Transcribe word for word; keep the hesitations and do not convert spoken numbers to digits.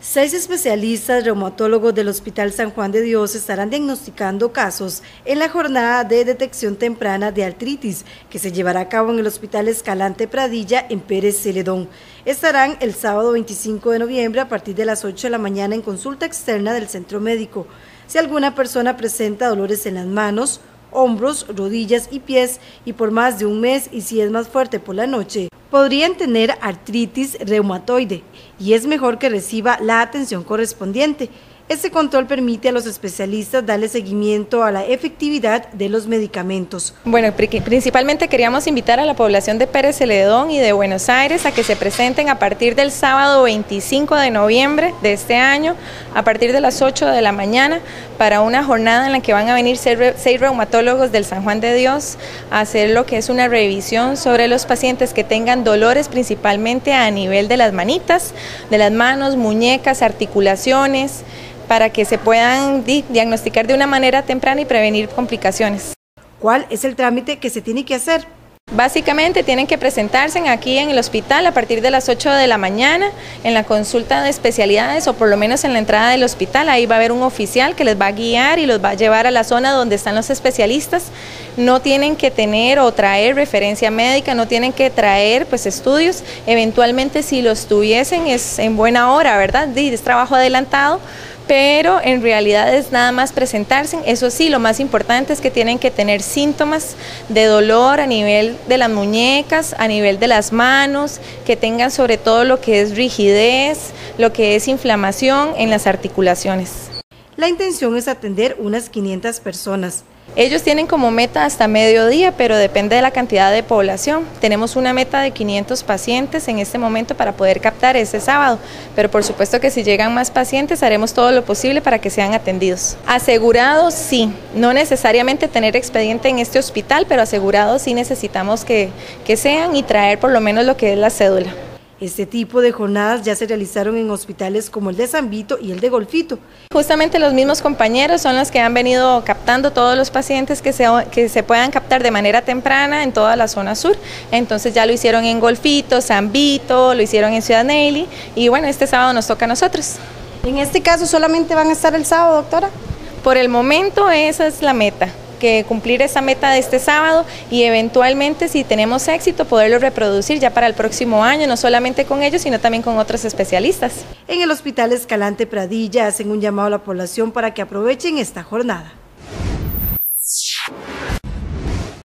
Seis especialistas reumatólogos del Hospital San Juan de Dios estarán diagnosticando casos en la jornada de detección temprana de artritis que se llevará a cabo en el Hospital Escalante Pradilla en Pérez Celedón. Estarán el sábado veinticinco de noviembre a partir de las ocho de la mañana en consulta externa del centro médico. Si alguna persona presenta dolores en las manos, hombros, rodillas y pies y por más de un mes y si es más fuerte por la noche, podrían tener artritis reumatoide y es mejor que reciba la atención correspondiente. Este control permite a los especialistas darle seguimiento a la efectividad de los medicamentos. Bueno, principalmente queríamos invitar a la población de Pérez Celedón y de Buenos Aires a que se presenten a partir del sábado veinticinco de noviembre de este año, a partir de las ocho de la mañana, para una jornada en la que van a venir seis reumatólogos del San Juan de Dios a hacer lo que es una revisión sobre los pacientes que tengan dolores principalmente a nivel de las manitas, de las manos, muñecas, articulaciones, para que se puedan diagnosticar de una manera temprana y prevenir complicaciones. ¿Cuál es el trámite que se tiene que hacer? Básicamente tienen que presentarse aquí en el hospital a partir de las ocho de la mañana en la consulta de especialidades o por lo menos en la entrada del hospital. Ahí va a haber un oficial que les va a guiar y los va a llevar a la zona donde están los especialistas. No tienen que tener o traer referencia médica, no tienen que traer pues estudios. Eventualmente si los tuviesen es en buena hora, ¿verdad? Es trabajo adelantado. Pero en realidad es nada más presentarse. Eso sí, lo más importante es que tienen que tener síntomas de dolor a nivel de las muñecas, a nivel de las manos, que tengan sobre todo lo que es rigidez, lo que es inflamación en las articulaciones. La intención es atender unas quinientas personas. Ellos tienen como meta hasta mediodía, pero depende de la cantidad de población. Tenemos una meta de quinientos pacientes en este momento para poder captar ese sábado, pero por supuesto que si llegan más pacientes haremos todo lo posible para que sean atendidos. Asegurados sí, no necesariamente tener expediente en este hospital, pero asegurados sí necesitamos que, que sean y traer por lo menos lo que es la cédula. Este tipo de jornadas ya se realizaron en hospitales como el de San Vito y el de Golfito. Justamente los mismos compañeros son los que han venido captando todos los pacientes que se, que se puedan captar de manera temprana en toda la zona sur. Entonces ya lo hicieron en Golfito, San Vito, lo hicieron en Ciudad Neyli y bueno, este sábado nos toca a nosotros. ¿En este caso solamente van a estar el sábado, doctora? Por el momento esa es la meta, que cumplir esa meta de este sábado y eventualmente si tenemos éxito poderlo reproducir ya para el próximo año, no solamente con ellos sino también con otros especialistas. En el Hospital Escalante Pradilla hacen un llamado a la población para que aprovechen esta jornada.